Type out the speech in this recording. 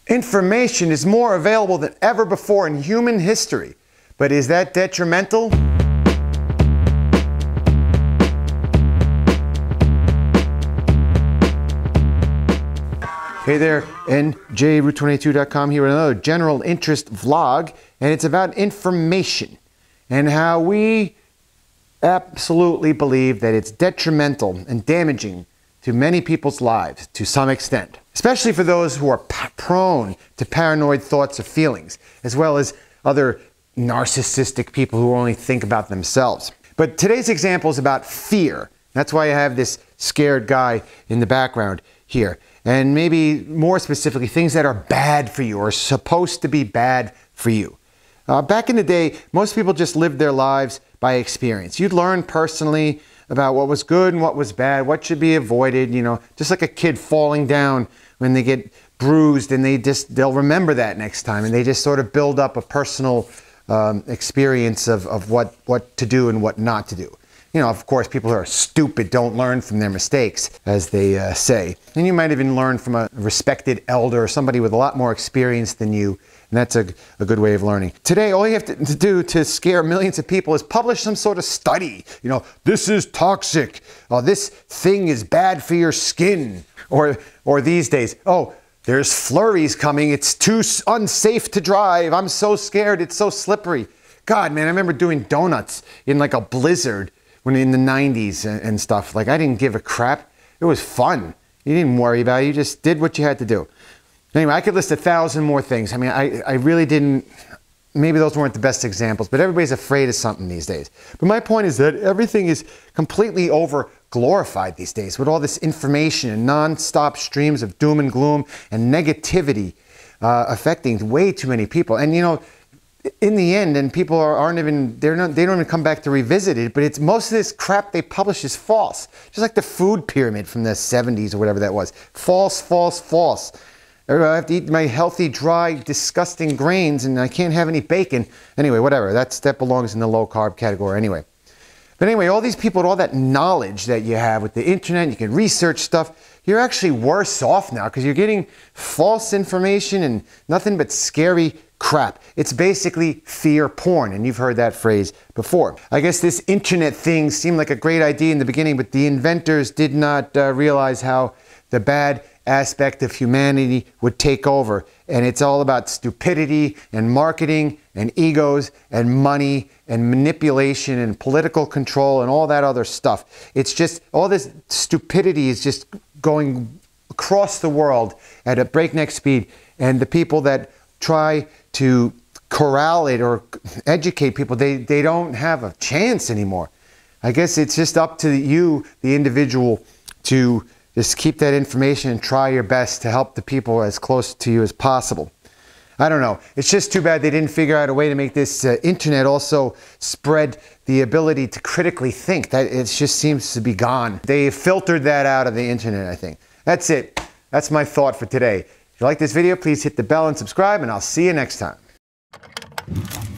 Information is more available than ever before in human history. But is that detrimental? Hey there, NJRoute22.com here with another general interest vlog, and it's about information and how we absolutely believe that it's detrimental and damaging to many people's lives to some extent, especially for those who are prone to paranoid thoughts or feelings, as well as other narcissistic people who only think about themselves. But today's example is about fear. That's why I have this scared guy in the background here. And maybe more specifically, things that are bad for you or supposed to be bad for you. Back in the day, most people just lived their lives by experience. You'd learn personally about what was good and what was bad, what should be avoided, you know, just like a kid falling down when they get bruised, and they'll remember that next time, and they just sort of build up a personal experience of what to do and what not to do. You know, of course, people who are stupid don't learn from their mistakes, as they say. And you might even learn from a respected elder or somebody with a lot more experience than you, and that's a good way of learning. Today, all you have to do to scare millions of people is publish some sort of study. You know, this is toxic. Oh, this thing is bad for your skin. Or these days, oh, there's flurries coming. It's too unsafe to drive. I'm so scared. It's so slippery. God, man, I remember doing donuts in like a blizzard when in the 90s and stuff. Like, I didn't give a crap. It was fun. You didn't worry about it. You just did what you had to do. Anyway, I could list 1,000 more things. I mean, I really didn't, maybe those weren't the best examples, but everybody's afraid of something these days. But my point is that everything is completely over glorified these days with all this information and non-stop streams of doom and gloom and negativity affecting way too many people. And you know, in the end, and people they don't even come back to revisit it, but it's most of this crap they publish is false. Just like the food pyramid from the 70s or whatever that was. False, false, false. I have to eat my healthy, dry, disgusting grains, and I can't have any bacon. Anyway, whatever. That belongs in the low-carb category anyway. But anyway, all these people, all that knowledge that you have with the internet, you can research stuff, you're actually worse off now because you're getting false information and nothing but scary crap. It's basically fear porn, and you've heard that phrase before. I guess this internet thing seemed like a great idea in the beginning, but the inventors did not realize how the bad aspect of humanity would take over. And it's all about stupidity and marketing and egos and money and manipulation and political control and all that other stuff. It's just, all this stupidity is just going across the world at a breakneck speed. And the people that try to corral it or educate people, they don't have a chance anymore. I guess it's just up to you, the individual, to just keep that information and try your best to help the people as close to you as possible. I don't know. It's just too bad they didn't figure out a way to make this internet also spread the ability to critically think. That it just seems to be gone. They filtered that out of the internet, I think. That's it. That's my thought for today. If you like this video, please hit the bell and subscribe, and I'll see you next time.